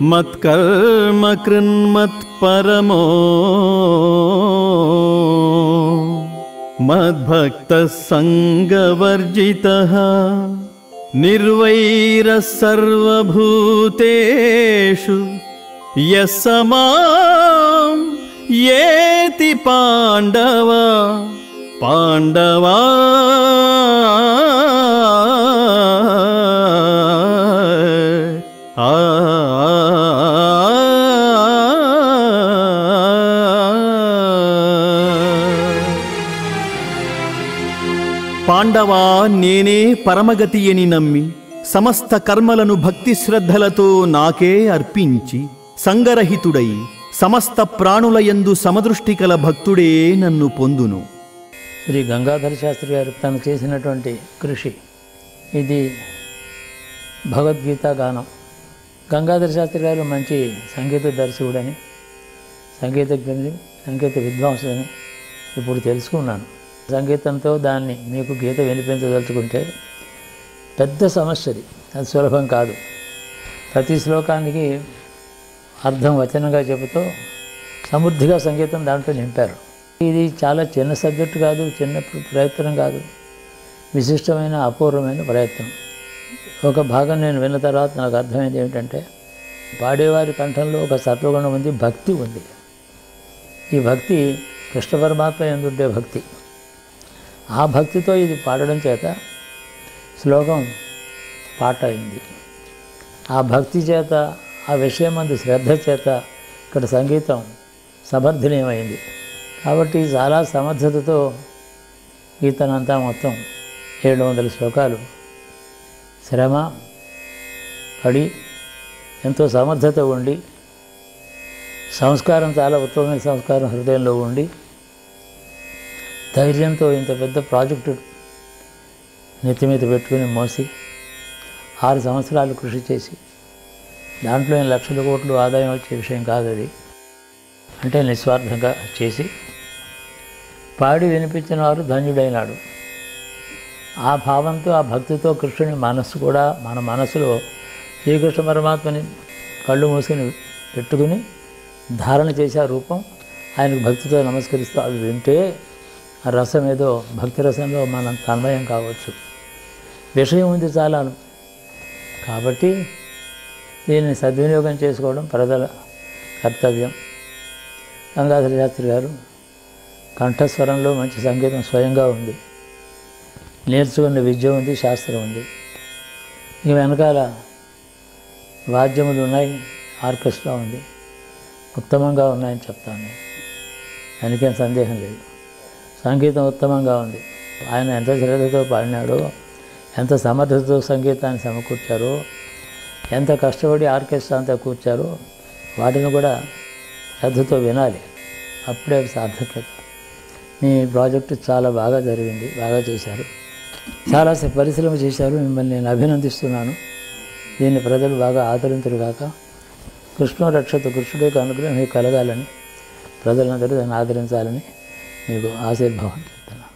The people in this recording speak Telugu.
మత్కర్మ కృన్మత్పరమో మద్భక్తః సంగవర్జితః నిర్వైరः సర్వభూతేషు యః మాం యేతి పాండవ పాండవా పాండవా నేనే పరమగతి అని నమ్మి సమస్త కర్మలను భక్తి శ్రద్ధలతో నాకే అర్పించి సంగరహితుడై సమస్త ప్రాణులయందు సమదృష్టి కల భక్తుడే నన్ను పొందును. శ్రీ గంగాధర శాస్త్రి గారు తను చేసినటువంటి కృషి ఇది భగవద్గీత గానం. గంగాధర శాస్త్రి గారు మంచి సంగీత దర్శకుడని, సంగీతజ్ఞుని, సంగీత విద్వాంసుడని ఇప్పుడు తెలుసుకున్నాను. సంగీతంతో దాన్ని మీకు గీత వినిపించదలుచుకుంటే పెద్ద సమస్యది, అది సులభం కాదు. ప్రతి శ్లోకానికి అర్థం వచనంగా చెబుతూ సమృద్ధిగా సంగీతం దాంట్లో నింపారు. ఇది చాలా చిన్న సబ్జెక్టు కాదు, చిన్న ప్రయత్నం కాదు, విశిష్టమైన అపూర్వమైన ప్రయత్నం. ఒక భాగం నేను విన్న తర్వాత నాకు అర్థమైంది ఏమిటంటే, పాడేవారి కంఠంలో ఒక సత్వగుణం ఉంది, భక్తి ఉంది. ఈ భక్తి కృష్ణ పరమాత్మ యందుండే భక్తి. ఆ భక్తితో ఇది పాడడం చేత శ్లోకం పాట అయింది. ఆ భక్తి చేత, ఆ విషయం అందు శ్రద్ధ చేత ఇక్కడ సంగీతం సమర్థనీయమైంది. కాబట్టి చాలా సమర్థతతో గీతనంతా మొత్తం 700 శ్లోకాలు శ్రమ పడి ఎంతో సమర్థత ఉండి, సంస్కారం చాలా ఉత్తమమైన సంస్కారం హృదయంలో ఉండి, ధైర్యంతో ఇంత పెద్ద ప్రాజెక్టు నెత్తి మీద పెట్టుకుని మోసి 6 సంవత్సరాలు కృషి చేసి దాంట్లో లక్షల కోట్లు ఆదాయం వచ్చే విషయం కాదు అది. అంటే నిస్వార్థంగా చేసి పాడి వినిపించిన వారు ధన్యుడైనాడు. ఆ భావంతో, ఆ భక్తితో కృష్ణుని మనస్సు కూడా, మన మనసులో శ్రీకృష్ణ పరమాత్మని కళ్ళు మూసుకుని పెట్టుకుని ధారణ చేసే ఆ రూపం ఆయనకు భక్తితో నమస్కరిస్తూ అవి వింటే ఆ రసం ఏదో భక్తి రసంలో మనం తన్మయం కావచ్చు. విషయం ఉంది చాలాను. కాబట్టి దీన్ని సద్వినియోగం చేసుకోవడం ప్రజల కర్తవ్యం. గంగాధర శాస్త్రి గారు కంఠస్వరంలో మంచి సంగీతం స్వయంగా ఉంది, నేర్చుకున్న విద్య ఉంది, శాస్త్రం ఉంది. ఇక వెనకాల వాద్యములు ఉన్నాయి, ఆర్కెస్ట్రా ఉంది, ఉత్తమంగా ఉన్నాయని చెప్తాను నేను. దానికేం సందేహం లేదు. సంగీతం ఉత్తమంగా ఉంది. ఆయన ఎంత శ్రద్ధతో పాడినాడో, ఎంత సమర్థతతో సంగీతాన్ని సమకూర్చారో, ఎంత కష్టపడి ఆర్కెస్ట్రా అంతా కూర్చారో వాటిని కూడా శ్రద్ధతో వినాలి. అప్పుడే సార్థక్యత. మీ ప్రాజెక్టు చాలా బాగా జరిగింది, బాగా చేశారు, చాలా పరిశ్రమ చేశారు. మిమ్మల్ని నేను అభినందిస్తున్నాను. దీన్ని ప్రజలు బాగా ఆదరించరు కాక కృష్ణ రక్షత, కృష్ణుడి యొక్క అనుగ్రహం మీకు కలగాలని, ప్రజలందరూ దాన్ని ఆదరించాలని మీకు ఆశీర్భావం చెప్తున్నాను.